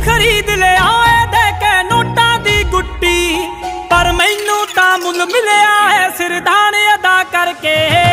खरीद लिया है दे के नोटा दी गुट्टी, पर मैनू तां मुल मिलिया है सिरदाने अदा करके।